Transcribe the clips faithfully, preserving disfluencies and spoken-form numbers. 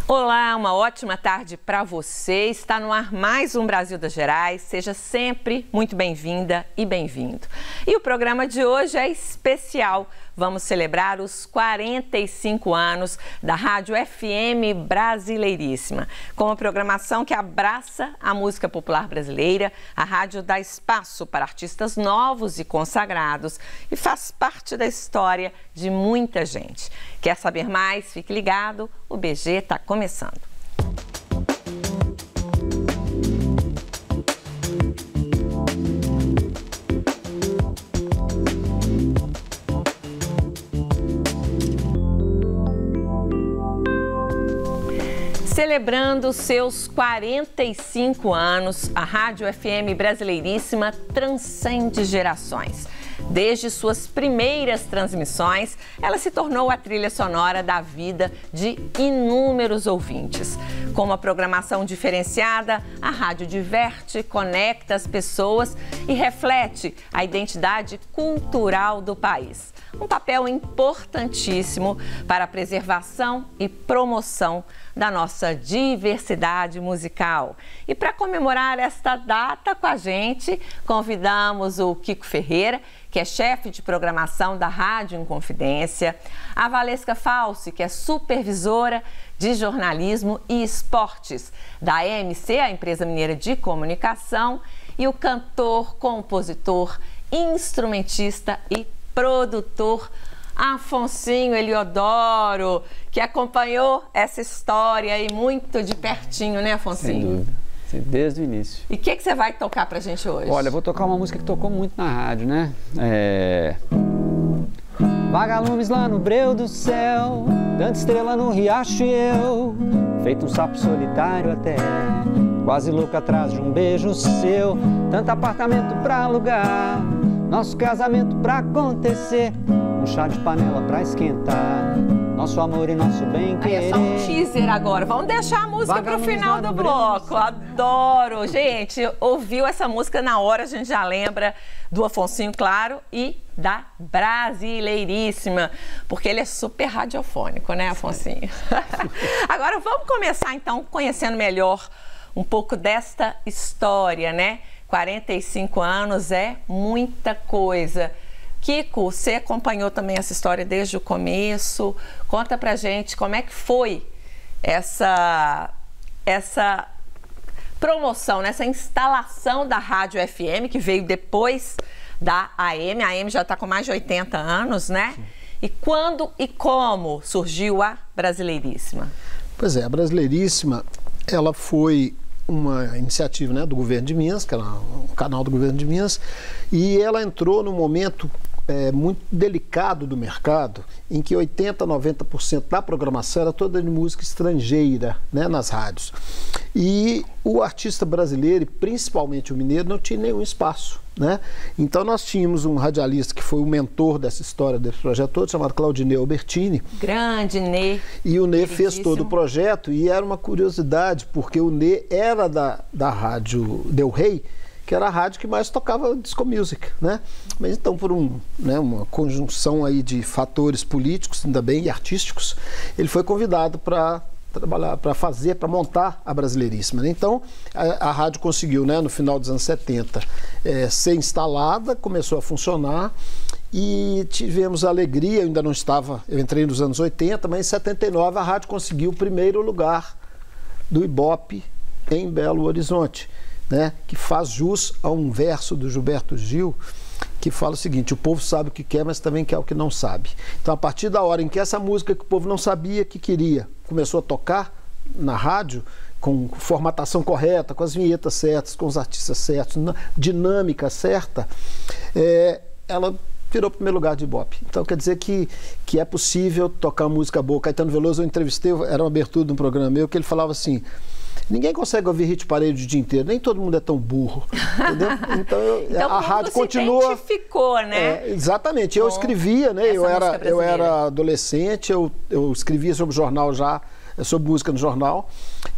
Olá, uma ótima tarde para você. Está no ar mais um Brasil das Gerais. Seja sempre muito bem-vinda e bem-vindo. E o programa de hoje é especial. Vamos celebrar os quarenta e cinco anos da Rádio F M Brasileiríssima. Com uma programação que abraça a música popular brasileira, a rádio dá espaço para artistas novos e consagrados e faz parte da história de muita gente. Quer saber mais? Fique ligado, o B G está começando. Celebrando seus quarenta e cinco anos, a Rádio F M Brasileiríssima transcende gerações. Desde suas primeiras transmissões, ela se tornou a trilha sonora da vida de inúmeros ouvintes. Com uma programação diferenciada, a rádio diverte, conecta as pessoas e reflete a identidade cultural do país. Um papel importantíssimo para a preservação e promoção da nossa diversidade musical. E para comemorar esta data com a gente, convidamos o Kiko Ferreira, que é chefe de programação da Rádio Inconfidência, a Valesca Falsi, que é supervisora de jornalismo e esportes da E M C, a Empresa Mineira de Comunicação, e o cantor, compositor, instrumentista e produtor Afonsinho Eliodoro, que acompanhou essa história aí muito de pertinho, né, Afonsinho? Sem dúvida, desde o início. E o que, que você vai tocar pra gente hoje? Olha, eu vou tocar uma música que tocou muito na rádio, né? É... Vagalumes lá no breu do céu, tanta estrela no riacho e eu, feito um sapo solitário até, quase louco atrás de um beijo seu, tanto apartamento pra alugar, nosso casamento pra acontecer, um chá de panela pra esquentar, nosso amor e nosso bem-querer. É só um teaser agora, vamos deixar a música pro final do bloco. Adoro! Gente, ouviu essa música na hora, a gente já lembra do Afonsinho, claro, e da Brasileiríssima, porque ele é super radiofônico, né, Afonsinho? Agora vamos começar então conhecendo melhor um pouco desta história, né? quarenta e cinco anos é muita coisa. Kiko, você acompanhou também essa história desde o começo. Conta pra gente como é que foi essa, essa promoção, né? Essa instalação da Rádio F M, que veio depois da A M. A AM já está com mais de oitenta anos, né? Sim. E quando e como surgiu a Brasileiríssima? Pois é, a Brasileiríssima, ela foi uma iniciativa, né, do governo de Minas, que era um canal do governo de Minas, e ela entrou num momento é, muito delicado do mercado, em que oitenta, noventa por cento da programação era toda de música estrangeira, né, nas rádios. E o artista brasileiro, e principalmente o mineiro, não tinha nenhum espaço, né? Então nós tínhamos um radialista que foi o mentor dessa história, desse projeto todo, chamado Claudinei Albertini. Grande Ney. E o Ney fez todo o projeto, e era uma curiosidade, porque o Ney era da, da rádio Del Rey, que era a rádio que mais tocava disco music, né? Mas então, por um, né, uma conjunção aí de fatores políticos, ainda bem, e artísticos, ele foi convidado para trabalhar, para fazer, para montar a Brasileiríssima, né? Então, a, a rádio conseguiu, né, no final dos anos setenta, é, ser instalada, começou a funcionar, e tivemos a alegria, eu ainda não estava, eu entrei nos anos oitenta, mas em setenta e nove a rádio conseguiu o primeiro lugar do Ibope em Belo Horizonte, né, que faz jus a um verso do Gilberto Gil, que fala o seguinte: o povo sabe o que quer, mas também quer o que não sabe. Então, a partir da hora em que essa música que o povo não sabia que queria, começou a tocar na rádio, com formatação correta, com as vinhetas certas, com os artistas certos, na dinâmica certa, é, ela virou o primeiro lugar de Ibope. Então, quer dizer que, que é possível tocar música boa. Caetano Veloso, eu entrevistei, era uma abertura de um programa meu, que ele falava assim: ninguém consegue ouvir hit parede o dia inteiro, nem todo mundo é tão burro, entendeu? Então, eu, então a rádio continua... se identificou, né? É, exatamente, eu escrevia, né? Eu era, eu era adolescente, eu, eu escrevia sobre jornal já, sobre música no jornal,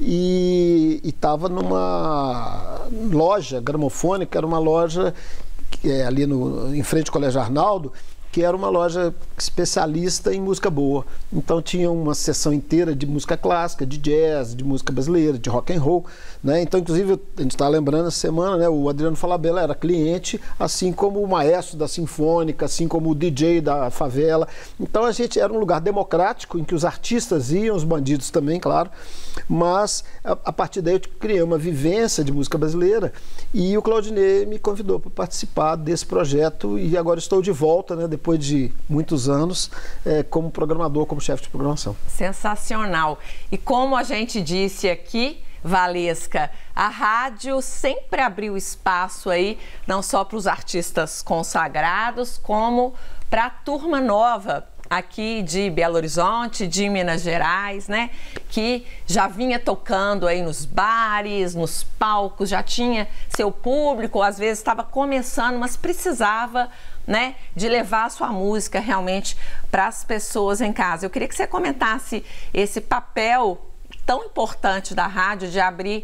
e estava numa loja gramofônica, era uma loja é, ali no, em frente ao Colégio Arnaldo, que era uma loja especialista em música boa. Então tinha uma seção inteira de música clássica, de jazz, de música brasileira, de rock and roll, né? Então, inclusive, a gente está lembrando essa semana, né, o Adriano Falabella era cliente, assim como o maestro da Sinfônica, assim como o D J da Favela. Então a gente era um lugar democrático em que os artistas iam, os bandidos também, claro, mas a, a partir daí eu criei uma vivência de música brasileira e o Claudinei me convidou para participar desse projeto e agora estou de volta, né, depois de muitos anos, é, como programador, como chefe de programação. Sensacional. E como a gente disse aqui, Valesca, a rádio sempre abriu espaço aí, não só para os artistas consagrados, como para a turma nova aqui de Belo Horizonte, de Minas Gerais, né? Que já vinha tocando aí nos bares, nos palcos, já tinha seu público, às vezes estava começando, mas precisava, né, de levar a sua música realmente para as pessoas em casa. Eu queria que você comentasse esse papel tão importante da rádio de abrir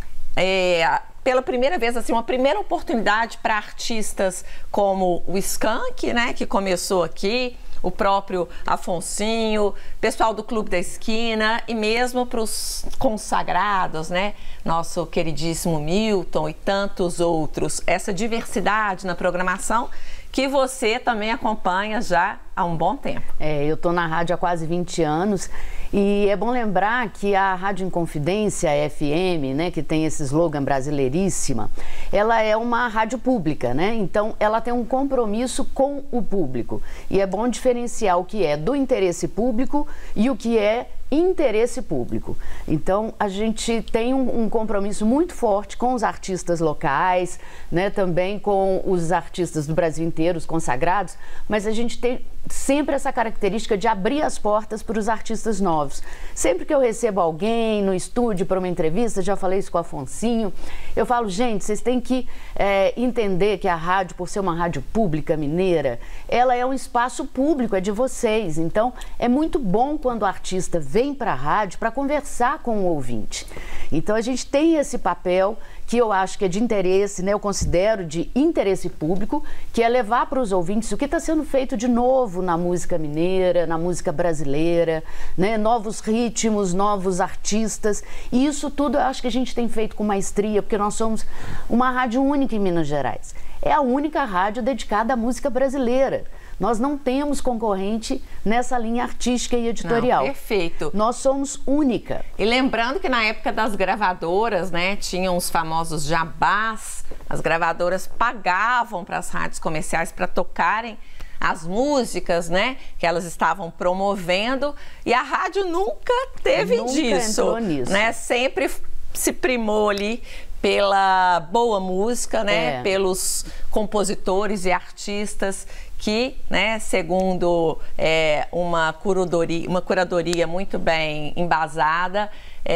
é, pela primeira vez, assim, uma primeira oportunidade para artistas como o Skank, né, que começou aqui, o próprio Afonsinho, pessoal do Clube da Esquina e mesmo para os consagrados, né? Nosso queridíssimo Milton e tantos outros. Essa diversidade na programação que você também acompanha já há um bom tempo. É, eu estou na rádio há quase vinte anos e é bom lembrar que a Rádio Inconfidência F M, né, que tem esse slogan brasileiríssima, ela é uma rádio pública, né? Então ela tem um compromisso com o público e é bom diferenciar o que é do interesse público e o que é interesse público. Então a gente tem um, um compromisso muito forte com os artistas locais, né, também com os artistas do Brasil inteiro, os consagrados, mas a gente tem sempre essa característica de abrir as portas para os artistas novos. Sempre que eu recebo alguém no estúdio para uma entrevista, já falei isso com o Afonsinho, eu falo, gente, vocês têm que é, entender que a rádio, por ser uma rádio pública mineira, ela é um espaço público, é de vocês. Então é muito bom quando o artista vem para a rádio para conversar com o ouvinte. Então a gente tem esse papel que eu acho que é de interesse, né? Eu considero de interesse público, que é levar para os ouvintes o que está sendo feito de novo na música mineira, na música brasileira, né? Novos ritmos, novos artistas, e isso tudo eu acho que a gente tem feito com maestria, porque nós somos uma rádio única em Minas Gerais. É a única rádio dedicada à música brasileira. Nós não temos concorrente nessa linha artística e editorial. Não, perfeito. Nós somos única. E lembrando que na época das gravadoras, né, tinham os famosos jabás, as gravadoras pagavam para as rádios comerciais para tocarem as músicas, né, que elas estavam promovendo, e a rádio nunca teve nunca disso, entrou nisso. né? Sempre se primou ali pela boa música, né, é. pelos compositores e artistas que, né, segundo é, uma, curadoria, uma curadoria muito bem embasada,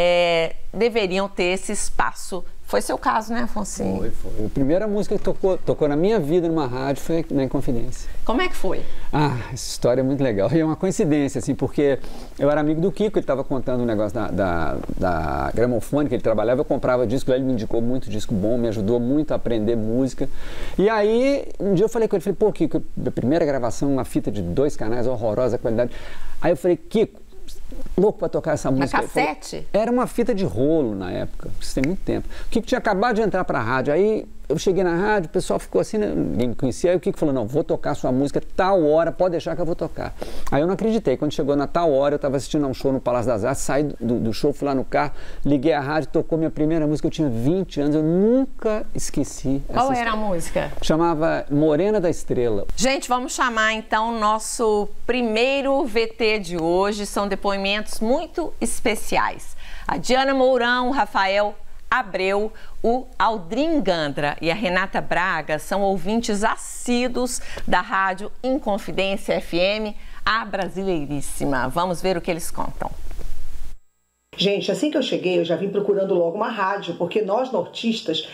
é, deveriam ter esse espaço. Foi seu caso, né, Afonsinho? Foi, foi. A primeira música que tocou, tocou na minha vida numa rádio foi na Inconfidência. Como é que foi? Ah, essa história é muito legal. E é uma coincidência, assim, porque eu era amigo do Kiko, ele estava contando um negócio da, da, da gramofone que ele trabalhava, eu comprava disco, ele me indicou muito disco bom, me ajudou muito a aprender música. E aí, um dia eu falei com ele, falei, pô, Kiko, a primeira gravação, uma fita de dois canais, horrorosa qualidade. Aí eu falei, Kiko, louco para tocar essa música. Na cassete? Falei, era uma fita de rolo na época, isso tem muito tempo. O Kiko tinha acabado de entrar para a rádio, aí eu cheguei na rádio, o pessoal ficou assim, né? Ninguém me conhecia, aí o Kiko falou, não, vou tocar sua música tal hora, pode deixar que eu vou tocar. Aí eu não acreditei, quando chegou na tal hora, eu estava assistindo a um show no Palácio das Artes, saí do, do show, fui lá no carro, liguei a rádio, tocou minha primeira música, eu tinha vinte anos, eu nunca esqueci. Qual era a música? Chamava Morena da Estrela. Gente, vamos chamar então o nosso primeiro V T de hoje, são depoimentos muito especiais. A Diana Mourão, o Rafael Abreu, o Aldrin Gandra e a Renata Braga são ouvintes assíduos da Rádio Inconfidência F M, a brasileiríssima. Vamos ver o que eles contam. Gente, assim que eu cheguei, eu já vim procurando logo uma rádio, porque nós nortistas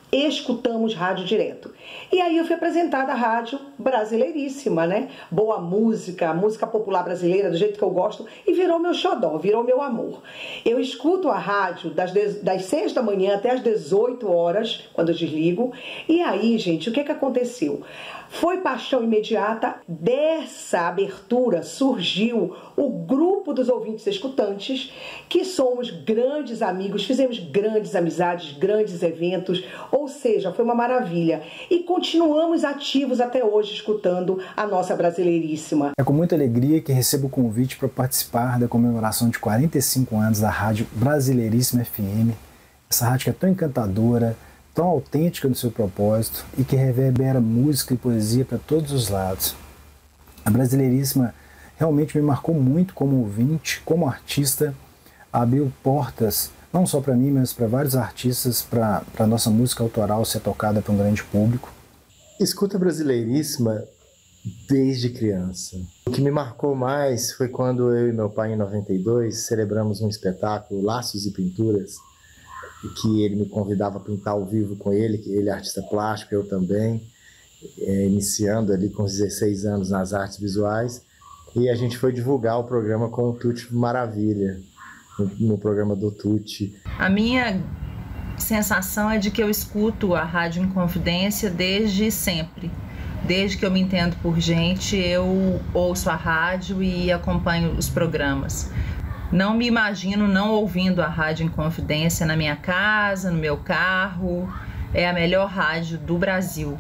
escutamos rádio direto. E aí eu fui apresentada à rádio Brasileiríssima, né? Boa música, música popular brasileira, do jeito que eu gosto, e virou meu xodó, virou meu amor. Eu escuto a rádio das, das seis da manhã até as dezoito horas, quando eu desligo. E aí, gente, o que que aconteceu? Foi paixão imediata. Dessa abertura surgiu o grupo dos ouvintes escutantes, que somos grandes amigos, fizemos grandes amizades, grandes eventos, ou seja, foi uma maravilha. E continuamos ativos até hoje, escutando a nossa Brasileiríssima. É com muita alegria que recebo o convite para participar da comemoração de quarenta e cinco anos da Rádio Brasileiríssima F M, essa rádio que é tão encantadora, tão autêntica no seu propósito e que reverbera música e poesia para todos os lados. A Brasileiríssima realmente me marcou muito como ouvinte, como artista, abriu portas não só para mim, mas para vários artistas, para a nossa música autoral ser tocada para um grande público. Escuta Brasileiríssima desde criança. O que me marcou mais foi quando eu e meu pai, em noventa e dois, celebramos um espetáculo, Laços e Pinturas, que ele me convidava a pintar ao vivo com ele, que ele é artista plástico, eu também, é, iniciando ali com dezesseis anos nas artes visuais, e a gente foi divulgar o programa com o Tutti Maravilha, no, no programa do Tutti. A minha sensação é de que eu escuto a Rádio Inconfidência desde sempre. Desde que eu me entendo por gente, eu ouço a rádio e acompanho os programas. Não me imagino não ouvindo a Rádio Inconfidência na minha casa, no meu carro. É a melhor rádio do Brasil.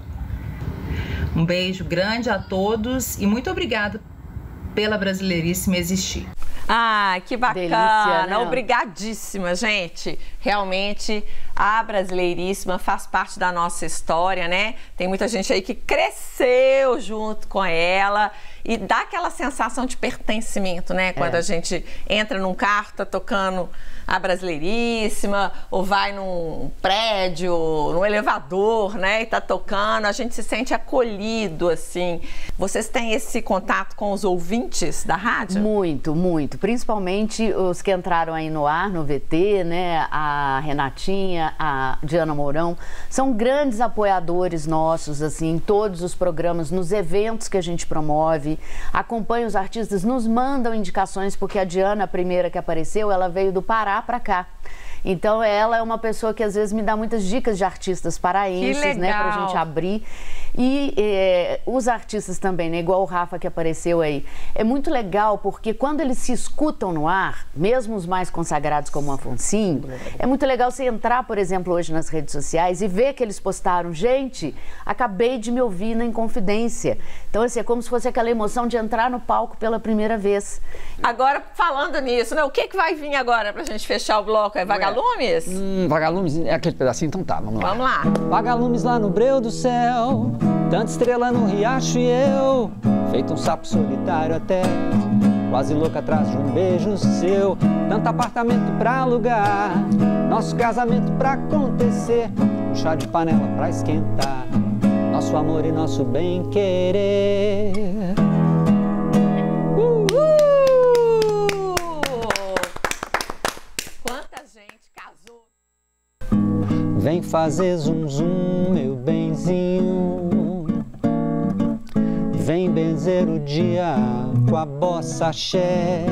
Um beijo grande a todos e muito obrigada pela Brasileiríssima existir. Ah, que bacana! Delícia, né? Obrigadíssima, gente. Realmente, a Brasileiríssima faz parte da nossa história, né? Tem muita gente aí que cresceu junto com ela e dá aquela sensação de pertencimento, né? Quando É. a gente entra num carro, tá tocando a Brasileiríssima, ou vai num prédio, num elevador, né? E tá tocando, a gente se sente acolhido, assim. Vocês têm esse contato com os ouvintes da rádio? Muito, muito. Principalmente os que entraram aí no ar, no V T, né? A Renatinha, a Diana Mourão, são grandes apoiadores nossos, assim, em todos os programas, nos eventos que a gente promove. Acompanha os artistas, nos mandam indicações, porque a Diana, a primeira que apareceu, ela veio do Pará para cá. Então ela é uma pessoa que às vezes me dá muitas dicas de artistas paraenses, né, pra gente abrir. E é, os artistas também, né, igual o Rafa que apareceu aí. É muito legal porque quando eles se escutam no ar, mesmo os mais consagrados como o Afonsinho, é muito legal você entrar, por exemplo, hoje nas redes sociais e ver que eles postaram, gente, acabei de me ouvir na Inconfidência. Então assim, é como se fosse aquela emoção de entrar no palco pela primeira vez. Agora, falando nisso, né? O que, que vai vir agora pra gente fechar o bloco? É Vagalumes? Hum, Vagalumes é aquele pedacinho, então tá, vamos lá. Vamos lá. Vagalumes lá no breu do céu, tanta estrela no riacho e eu, feito um sapo solitário até, quase louca atrás de um beijo seu. Tanto apartamento pra alugar, nosso casamento pra acontecer, um chá de panela pra esquentar, nosso amor e nosso bem-querer. Uh! Quanta gente casou. Vem fazer zum zum, meu benzinho, vem benzer o dia com a bossa axé,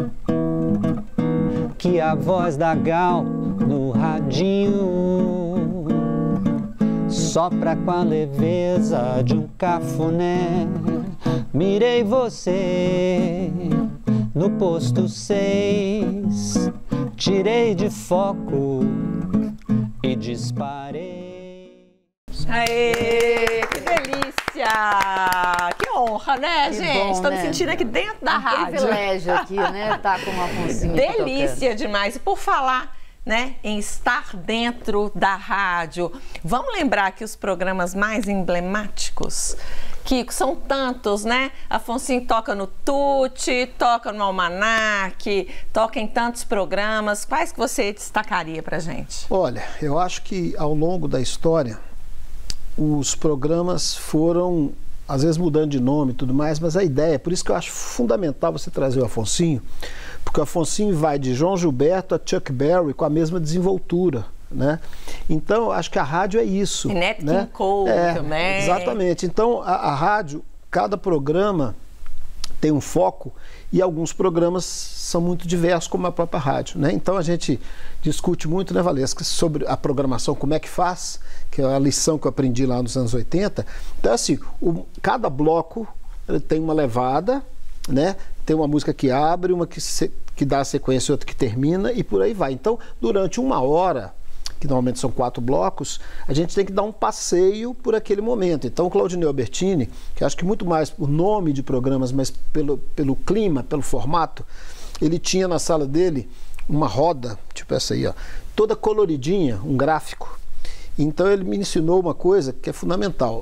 que a voz da Gal no radinho sopra com a leveza de um cafuné. Mirei você no posto seis, tirei de foco e disparei. Aê, que delícia! Que honra, né, Que gente? bom, Estou né? me sentindo aqui dentro da Um rádio. privilégio aqui, né? Tá com o Afonsinho. Delícia demais. E por falar, né, em estar dentro da rádio, vamos lembrar que os programas mais emblemáticos, que são tantos, né? Afonsinho toca no Tutti, toca no Almanac, toca em tantos programas. Quais que você destacaria pra gente? Olha, eu acho que ao longo da história, os programas foram, às vezes, mudando de nome e tudo mais, mas a ideia, por isso que eu acho fundamental você trazer o Afonsinho, porque o Afonsinho vai de João Gilberto a Chuck Berry com a mesma desenvoltura, né? Então, acho que a rádio é isso. E Nat né? King Cole é, também. Exatamente. Então, a, a rádio, cada programa tem um foco e alguns programas são muito diversos, como a própria rádio, né? Então, a gente discute muito, né, Valesca, sobre a programação, como é que faz, que é a lição que eu aprendi lá nos anos oitenta. Então, assim, o, cada bloco tem uma levada, né? Tem uma música que abre, uma que, se, que dá a sequência e outra que termina e por aí vai. Então, durante uma hora, que normalmente são quatro blocos, a gente tem que dar um passeio por aquele momento. Então, o Claudinei Albertini, que acho que muito mais por nome de programas, mas pelo, pelo clima, pelo formato, ele tinha na sala dele uma roda, tipo essa aí, ó, toda coloridinha, um gráfico. Então, ele me ensinou uma coisa que é fundamental.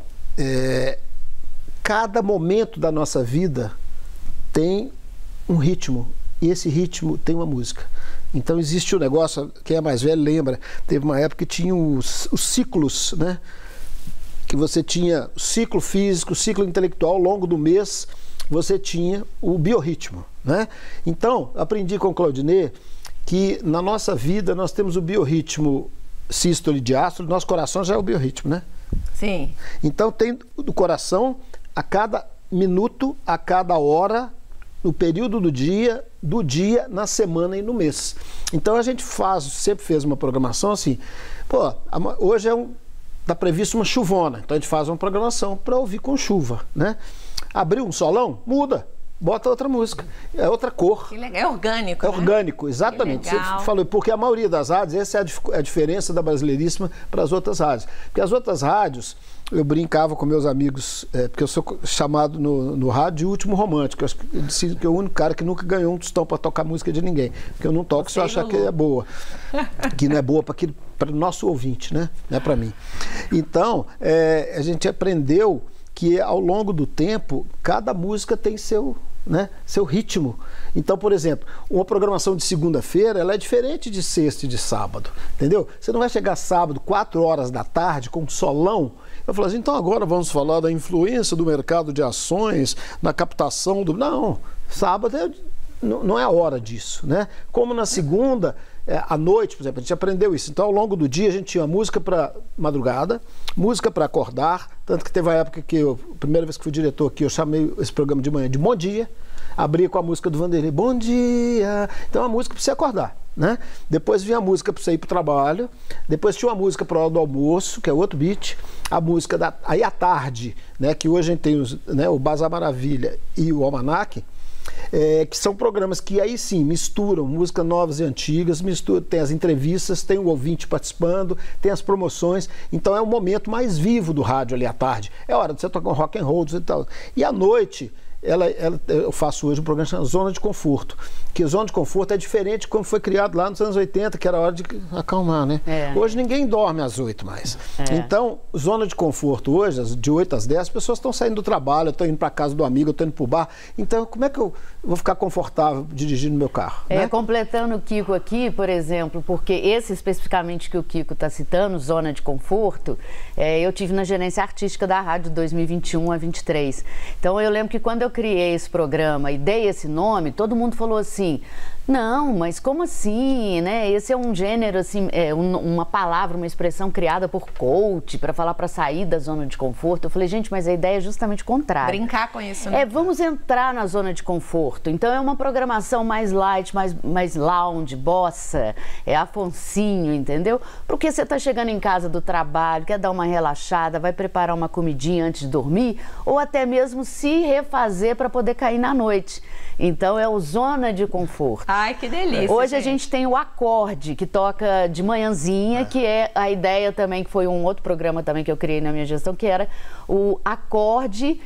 É, cada momento da nossa vida tem um ritmo, e esse ritmo tem uma música. Então existe o um negócio, quem é mais velho lembra, teve uma época que tinha os, os ciclos, né? Que você tinha o ciclo físico, o ciclo intelectual, ao longo do mês você tinha o biorritmo, né? Então, aprendi com o Claudinei que na nossa vida nós temos o biorritmo sístole e diástole, nosso coração já é o biorritmo, né? Sim. Então tem do coração a cada minuto, a cada hora, no período do dia, do dia, na semana e no mês. Então a gente faz, sempre fez uma programação assim, pô, hoje é um, tá previsto uma chuvona, então a gente faz uma programação para ouvir com chuva, né? Abriu um solão, muda, bota outra música, é outra cor. Que legal, é orgânico, É né? orgânico, exatamente. Você falou, porque a maioria das rádios, essa é a, dif a diferença da Brasileiríssima para as outras rádios. Porque as outras rádios, eu brincava com meus amigos, é, porque eu sou chamado no, no rádio de último romântico. Eu, eu disse que é o único cara que nunca ganhou um tostão para tocar música de ninguém. Porque eu não toco se eu achar que é boa. Que não é boa para o nosso ouvinte, né? Não é para mim. Então, é, a gente aprendeu que ao longo do tempo, cada música tem seu, né, seu ritmo. Então, por exemplo, uma programação de segunda-feira, ela é diferente de sexta e de sábado, entendeu? Você não vai chegar sábado, quatro horas da tarde, com um solão. Eu falo assim, então agora vamos falar da influência do mercado de ações na captação do... Não, sábado é, não é a hora disso, né? Como na segunda, é, à noite, por exemplo, a gente aprendeu isso. Então, ao longo do dia, a gente tinha música para madrugada, música para acordar, tanto que teve uma época que eu, a primeira vez que fui diretor aqui, eu chamei esse programa de manhã de Bom Dia, abria com a música do Vanderlei, Bom Dia, então a música para você acordar, né? Depois vinha a música para você ir para o trabalho, depois tinha uma música para a hora do almoço, que é outro beat, a música da... Aí à tarde, né, que hoje a gente tem os, né, o Bazar Maravilha e o Almanac, É, que são programas que aí sim misturam músicas novas e antigas, mistura, tem as entrevistas, tem o ouvinte participando, tem as promoções, então é o momento mais vivo do rádio ali à tarde. É hora de você tocar um rock and roll e tal. E à noite, ela, ela, eu faço hoje um programa chamado Zona de Conforto, que Zona de Conforto é diferente de como foi criado lá nos anos oitenta, que era hora de acalmar, né? É. Hoje ninguém dorme às oito mais. É. Então, Zona de Conforto hoje, de oito às dez, as pessoas estão saindo do trabalho, eu estou indo para casa do amigo, eu estou indo para o bar. Então, como é que eu vou ficar confortável dirigindo meu carro? É, né? Completando o Kiko aqui, por exemplo, porque esse especificamente que o Kiko está citando, Zona de Conforto, é, eu tive na gerência artística da rádio de dois mil e vinte e um a vinte e três. Então, eu lembro que quando eu criei esse programa e dei esse nome, todo mundo falou assim, não, mas como assim, né? Esse é um gênero, assim, é um, uma palavra, uma expressão criada por coach para falar para sair da zona de conforto. Eu falei, gente, mas a ideia é justamente o contrário. Brincar com isso, né? É, vamos entrar na zona de conforto. Então é uma programação mais light, mais, mais lounge, bossa, é Afonsinho, entendeu? Porque você tá chegando em casa do trabalho, quer dar uma relaxada, vai preparar uma comidinha antes de dormir, ou até mesmo se refazer para poder cair na noite. Então é o Zona de Conforto. Ai, que delícia. Hoje gente. a gente tem o Acorde, que toca de manhãzinha, é. que é a ideia também, que foi um outro programa também que eu criei na minha gestão, que era o Acorde,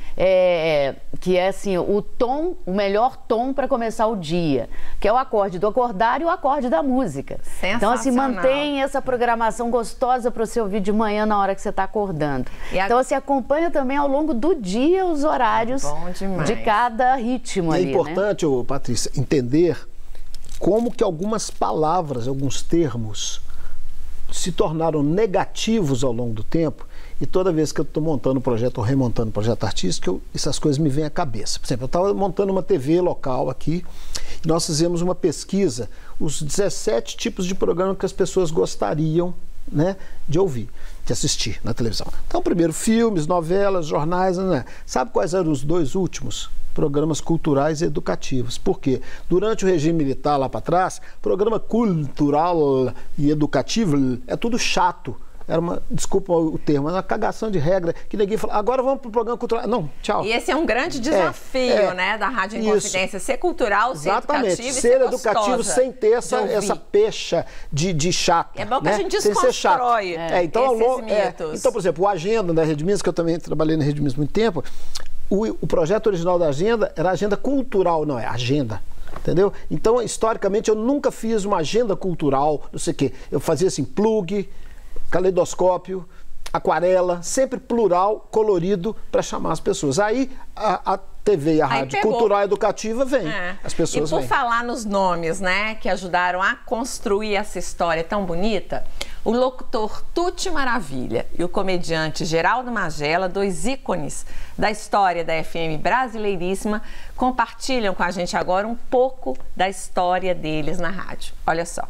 é, que é assim, o tom, o melhor tom para começar o dia, que é o acorde do acordar e o acorde da música. Então, assim, mantém essa programação gostosa para você ouvir de manhã na hora que você está acordando. A... Então, assim, acompanha também ao longo do dia os horários de cada ritmo ali, né? É importante, né? ô, Patrícia, entender como que algumas palavras, alguns termos se tornaram negativos ao longo do tempo, e toda vez que eu estou montando um projeto ou remontando um projeto artístico, eu, essas coisas me vêm à cabeça. Por exemplo, eu estava montando uma T V local aqui, e nós fizemos uma pesquisa, os dezessete tipos de programa que as pessoas gostariam né, de ouvir, de assistir na televisão. Então, primeiro, filmes, novelas, jornais, né? Sabe quais eram os dois últimos? Programas culturais e educativos. Por quê? Durante o regime militar lá para trás, programa cultural e educativo é tudo chato. Era uma, desculpa o termo, uma cagação de regra, que ninguém fala, agora vamos para o programa cultural. Não, tchau. E esse é um grande desafio, é, é, né, da Rádio Inconfidência, ser cultural, ser Exatamente. educativo ser e ser educativo sem ter essa, essa pecha de, de chato. É bom que né? a gente desconstrói é. É, então, esses longo, mitos. É, então, por exemplo, o Agenda da Rede Minas, que eu também trabalhei na Rede Minas há muito tempo, o, o projeto original da Agenda era agenda cultural, não é agenda. Entendeu? Então, historicamente, eu nunca fiz uma agenda cultural, não sei o quê. Eu fazia assim, plug, caleidoscópio, aquarela, sempre plural, colorido, para chamar as pessoas. Aí a, a T V e a Aí rádio pegou. cultural e educativa vem, é. as pessoas vêm. E por vêm. falar nos nomes, né, que ajudaram a construir essa história tão bonita, o locutor Tuti Maravilha e o comediante Geraldo Magela, dois ícones da história da F M Brasileiríssima, compartilham com a gente agora um pouco da história deles na rádio. Olha só.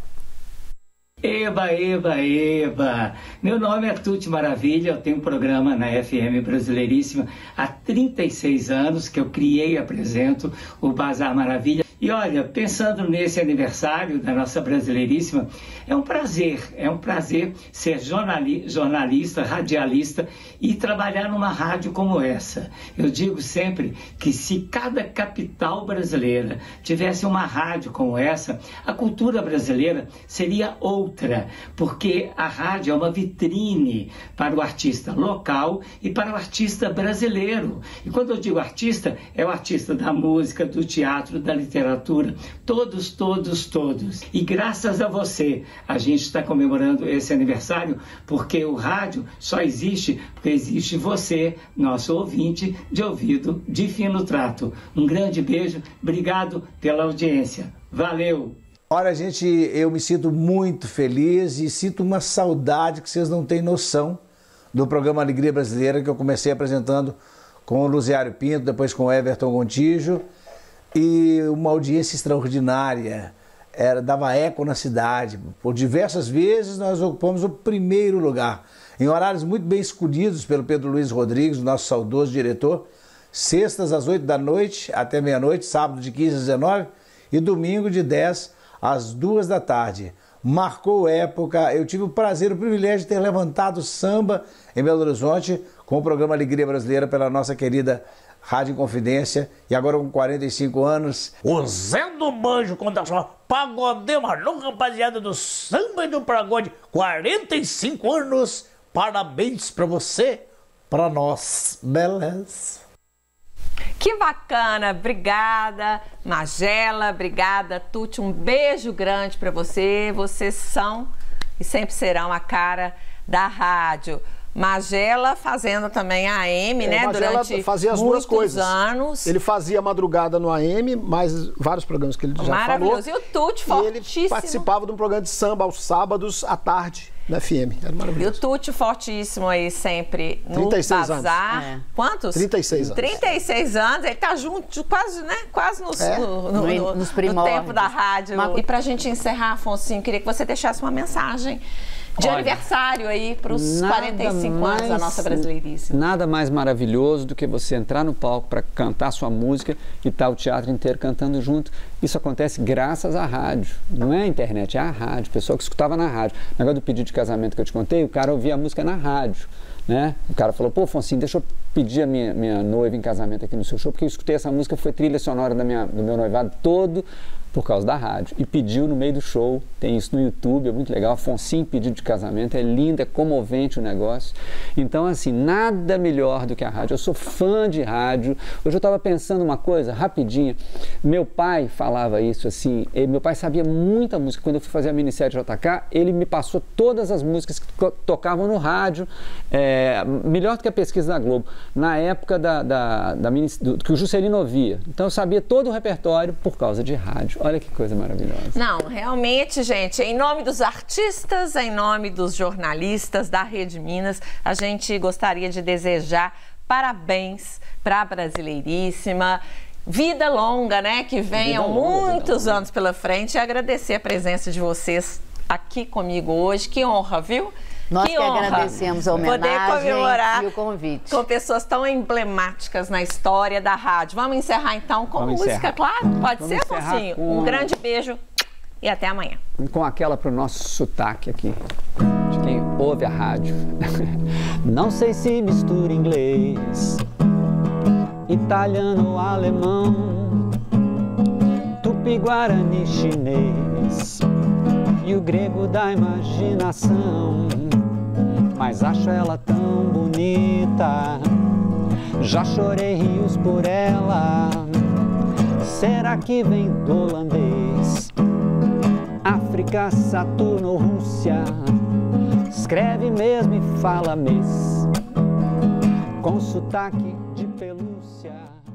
Eba, eba, eba! Meu nome é Tuti Maravilha, eu tenho um programa na F M Brasileiríssima há trinta e seis anos que eu criei e apresento o Bazar Maravilha. E olha, pensando nesse aniversário da nossa Brasileiríssima, é um prazer, é um prazer ser jornali jornalista, radialista e trabalhar numa rádio como essa. Eu digo sempre que se cada capital brasileira tivesse uma rádio como essa, a cultura brasileira seria outra, porque a rádio é uma vitrine para o artista local e para o artista brasileiro. E quando eu digo artista, é o artista da música, do teatro, da literatura, todos, todos, todos. E graças a você, a gente está comemorando esse aniversário, porque o rádio só existe porque existe você, nosso ouvinte de ouvido de fino trato. Um grande beijo, obrigado pela audiência. Valeu! Olha, gente, eu me sinto muito feliz e sinto uma saudade que vocês não têm noção do programa Alegria Brasileira, que eu comecei apresentando com o Luziário Pinto, depois com o Everton Gontijo, e uma audiência extraordinária, era, dava eco na cidade. Por diversas vezes nós ocupamos o primeiro lugar, em horários muito bem escolhidos pelo Pedro Luiz Rodrigues, nosso saudoso diretor, sextas às oito da noite até meia-noite, sábado de quinze às dezenove e domingo de dez às duas da tarde. Marcou época, eu tive o prazer, o privilégio de ter levantado samba em Belo Horizonte com o programa Alegria Brasileira pela nossa querida Rádio Inconfidência, e agora com quarenta e cinco anos, o Zé do Banjo conta só, pagodeiro, alô rapaziada do samba e do pagode, quarenta e cinco anos, parabéns pra você, pra nós, beleza? Que bacana, obrigada Magela, obrigada Tuti, um beijo grande para você, vocês são e sempre serão a cara da rádio. Magela fazendo também a A M, é, né, Magela durante fazia as duas coisas. anos. Ele fazia madrugada no A M, mais vários programas que ele já Maravilhoso. falou. E o Tuti, fortíssimo. Ele participava de um programa de samba aos sábados à tarde na F M. Era maravilhoso. E o Tuti fortíssimo aí sempre no trinta e seis Bazar. Anos. É. Quantos? trinta e seis anos. trinta e seis anos, ele tá junto, quase, né? Quase nos, é. no, no, no, nos no tempo da rádio. Mas... E pra gente encerrar, Afonsinho, queria que você deixasse uma mensagem de Olha, aniversário aí para os quarenta e cinco mais, anos da nossa Brasileiríssima. Nada mais maravilhoso do que você entrar no palco para cantar sua música e estar o teatro inteiro cantando junto. Isso acontece graças à rádio. Não é a internet, é a rádio. O pessoal que escutava na rádio. O negócio do pedido de casamento que eu te contei, o cara ouvia a música na rádio. Né? O cara falou, pô, Afonsinho, deixa eu pedir a minha, minha noiva em casamento aqui no seu show, porque eu escutei essa música, foi trilha sonora da minha, do meu noivado todo por causa da rádio. E pediu no meio do show, tem isso no YouTube, é muito legal. Afonsinho pedido de casamento, é lindo, é comovente o negócio. Então, assim, nada melhor do que a rádio. Eu sou fã de rádio. Hoje eu estava pensando uma coisa, rapidinho. Meu pai falava isso, assim, ele, meu pai sabia muita música. Quando eu fui fazer a minissérie J K, ele me passou todas as músicas que tocavam no rádio, é, melhor do que a pesquisa da Globo, na época da, da, da minis, do, que o Juscelino ouvia. Então eu sabia todo o repertório por causa de rádio. Olha que coisa maravilhosa. Não, realmente, gente, em nome dos artistas, em nome dos jornalistas da Rede Minas, a gente gostaria de desejar parabéns para a Brasileiríssima. Vida longa, né? Que venham longa, muitos anos pela frente, e agradecer a presença de vocês aqui comigo hoje. Que honra, viu? Nós que, que honra agradecemos a homenagem poder comemorar e o convite. Com pessoas tão emblemáticas na história da rádio. Vamos encerrar então com Vamos música, encerrar. claro? Pode Vamos ser, Afonsinho? com... Um grande beijo e até amanhã. Com aquela para o nosso sotaque aqui, de quem ouve a rádio. Não sei se mistura inglês, italiano ou alemão, tupi-guarani chinês e o grego da imaginação. Mas acho ela tão bonita, já chorei rios por ela. Será que vem do holandês? África, Saturno ou Rússia? Escreve mesmo e fala mês, com sotaque de pelúcia.